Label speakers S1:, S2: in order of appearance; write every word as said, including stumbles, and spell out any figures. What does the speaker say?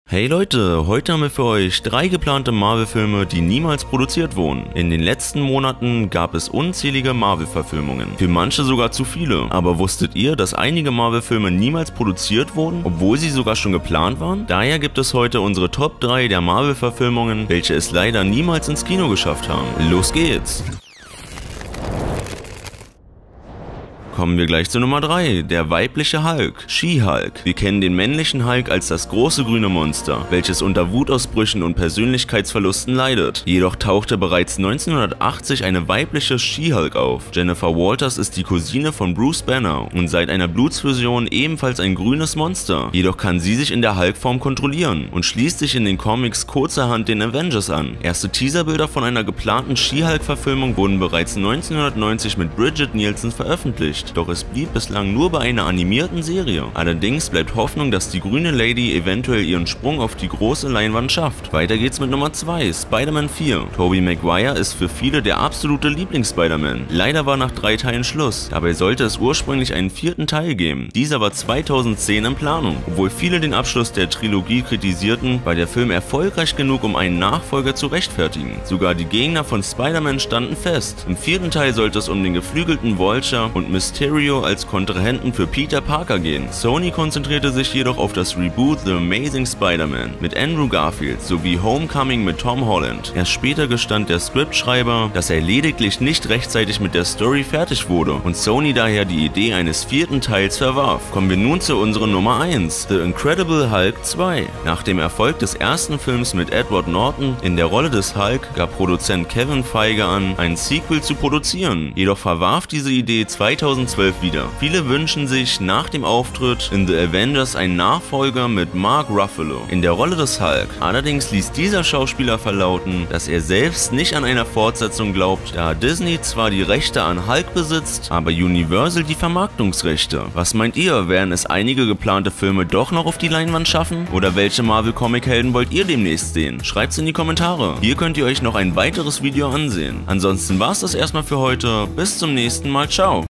S1: Hey Leute, heute haben wir für euch drei geplante Marvel-Filme, die niemals produziert wurden. In den letzten Monaten gab es unzählige Marvel-Verfilmungen, für manche sogar zu viele. Aber wusstet ihr, dass einige Marvel-Filme niemals produziert wurden, obwohl sie sogar schon geplant waren? Daher gibt es heute unsere Top drei der Marvel-Verfilmungen, welche es leider niemals ins Kino geschafft haben. Los geht's! Kommen wir gleich zu Nummer drei, der weibliche Hulk, She-Hulk. Wir kennen den männlichen Hulk als das große grüne Monster, welches unter Wutausbrüchen und Persönlichkeitsverlusten leidet. Jedoch tauchte bereits neunzehnhundertachtzig eine weibliche She-Hulk auf. Jennifer Walters ist die Cousine von Bruce Banner und seit einer Blutsfusion ebenfalls ein grünes Monster. Jedoch kann sie sich in der Hulk-Form kontrollieren und schließt sich in den Comics kurzerhand den Avengers an. Erste Teaserbilder von einer geplanten She-Hulk-Verfilmung wurden bereits neunzehnhundertneunzig mit Bridget Nielsen veröffentlicht. Doch es blieb bislang nur bei einer animierten Serie. Allerdings bleibt Hoffnung, dass die grüne Lady eventuell ihren Sprung auf die große Leinwand schafft. Weiter geht's mit Nummer zwei, Spider-Man vier. Tobey Maguire ist für viele der absolute Lieblings-Spider-Man. Leider war nach drei Teilen Schluss. Dabei sollte es ursprünglich einen vierten Teil geben. Dieser war zweitausendzehn in Planung. Obwohl viele den Abschluss der Trilogie kritisierten, war der Film erfolgreich genug, um einen Nachfolger zu rechtfertigen. Sogar die Gegner von Spider-Man standen fest. Im vierten Teil sollte es um den geflügelten Vulture und Mysterio als Kontrahenten für Peter Parker gehen. Sony konzentrierte sich jedoch auf das Reboot The Amazing Spider-Man mit Andrew Garfield sowie Homecoming mit Tom Holland. Erst später gestand der Scriptschreiber, dass er lediglich nicht rechtzeitig mit der Story fertig wurde und Sony daher die Idee eines vierten Teils verwarf. Kommen wir nun zu unserer Nummer eins, The Incredible Hulk zwei. Nach dem Erfolg des ersten Films mit Edward Norton in der Rolle des Hulk gab Produzent Kevin Feige an, ein Sequel zu produzieren. Jedoch verwarf diese Idee zweitausendzwölf wieder. Viele wünschen sich nach dem Auftritt in The Avengers einen Nachfolger mit Mark Ruffalo in der Rolle des Hulk. Allerdings ließ dieser Schauspieler verlauten, dass er selbst nicht an einer Fortsetzung glaubt, da Disney zwar die Rechte an Hulk besitzt, aber Universal die Vermarktungsrechte. Was meint ihr, werden es einige geplante Filme doch noch auf die Leinwand schaffen? Oder welche Marvel-Comic-Helden wollt ihr demnächst sehen? Schreibt's in die Kommentare. Hier könnt ihr euch noch ein weiteres Video ansehen. Ansonsten war's das erstmal für heute. Bis zum nächsten Mal. Ciao!